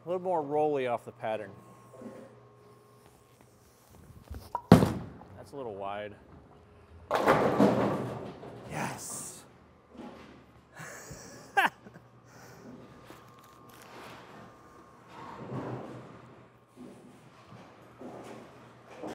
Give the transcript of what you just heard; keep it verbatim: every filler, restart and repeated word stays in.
A little more rolly off the pattern. That's a little wide. Yes.